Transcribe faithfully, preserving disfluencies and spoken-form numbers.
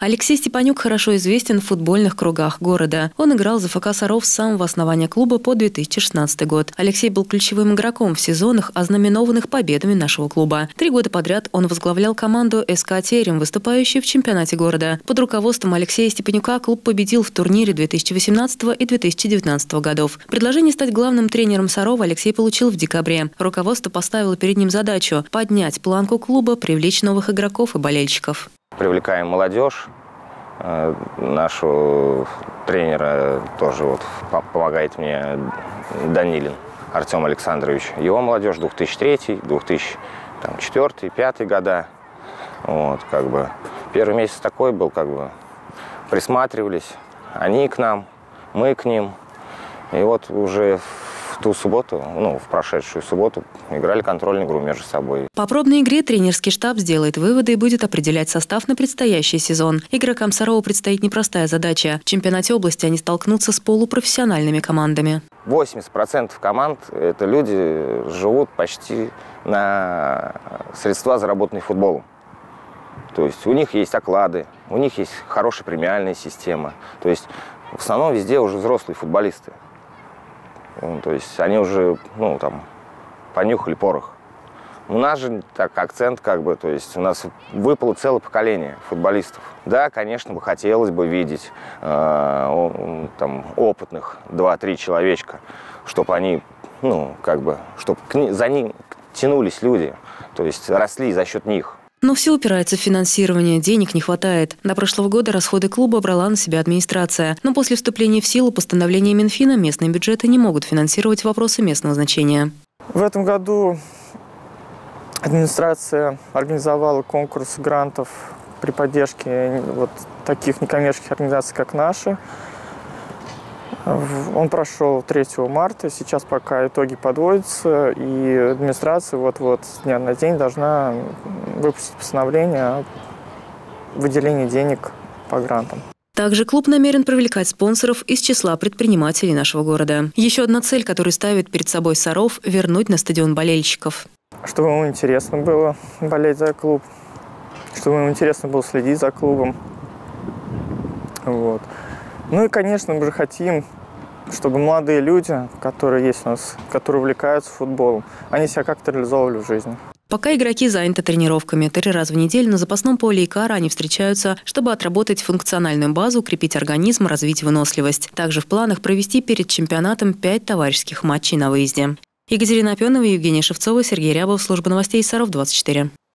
Алексей Степанюк хорошо известен в футбольных кругах города. Он играл за ФК «Саров» с самого основания клуба по две тысячи шестнадцатый год. Алексей был ключевым игроком в сезонах, ознаменованных победами нашего клуба. Три года подряд он возглавлял команду СК «Терем», выступающую в чемпионате города. Под руководством Алексея Степанюка клуб победил в турнире две тысячи восемнадцатого и две тысячи девятнадцатого годов. Предложение стать главным тренером «Сарова» Алексей получил в декабре. Руководство поставило перед ним задачу – поднять планку клуба, привлечь новых игроков и болельщиков. Привлекаем молодежь. Нашего тренера тоже вот помогает мне Данилин Артем Александрович. Его молодежь две тысячи третий, две тысячи четвёртый, две тысячи пятый года. Вот, как бы. Первый месяц такой был, как бы присматривались. Они к нам, мы к ним. И вот уже в ту субботу, ну, в прошедшую субботу, играли контрольную игру между собой. По пробной игре тренерский штаб сделает выводы и будет определять состав на предстоящий сезон. Игрокам «Сарова» предстоит непростая задача. В чемпионате области они столкнутся с полупрофессиональными командами. восемьдесят процентов команд – это люди, живут почти на средства, заработанные футболом. То есть у них есть оклады, у них есть хорошая премиальная система. То есть в основном везде уже взрослые футболисты. То есть они уже, ну, там, понюхали порох. У нас же так акцент, как бы, то есть у нас выпало целое поколение футболистов. Да, конечно, бы хотелось бы видеть э, там, опытных два-три человечка, чтобы они, ну, как бы, чтобы за ним тянулись люди, то есть росли за счет них. Но все упирается в финансирование, денег не хватает. До прошлого года расходы клуба брала на себя администрация. Но после вступления в силу постановления Минфина местные бюджеты не могут финансировать вопросы местного значения. В этом году администрация организовала конкурс грантов при поддержке вот таких некоммерческих организаций, как наши. Он прошел третьего марта, сейчас пока итоги подводятся, и администрация вот-вот с дня на день должна выпустить постановление о выделении денег по грантам. Также клуб намерен привлекать спонсоров из числа предпринимателей нашего города. Еще одна цель, которую ставит перед собой «Саров» – вернуть на стадион болельщиков. Чтобы ему интересно было болеть за клуб, чтобы ему интересно было следить за клубом. Вот. Ну и, конечно, мы же хотим, чтобы молодые люди, которые есть у нас, которые увлекаются футболом, они себя как-то реализовывали в жизни. Пока игроки заняты тренировками. Три раза в неделю на запасном поле Икара они встречаются, чтобы отработать функциональную базу, укрепить организм, развить выносливость. Также в планах провести перед чемпионатом пять товарищеских матчей на выезде. Екатерина Опенова, Евгения Шевцова, Сергей Рябов, служба новостей «Саров двадцать четыре».